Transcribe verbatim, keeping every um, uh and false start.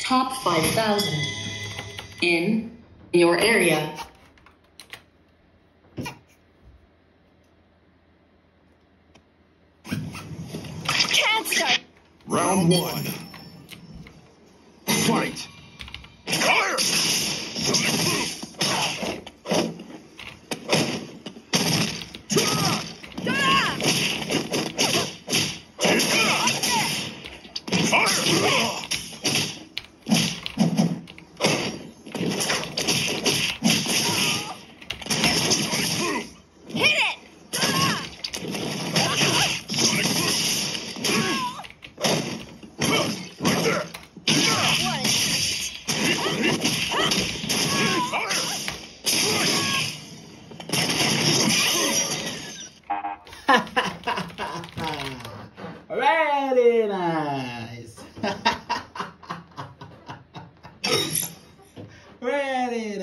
top five thousand in your area. Can't start. Round one. Fight. Fire! Sonic boom! Very nice. Very nice.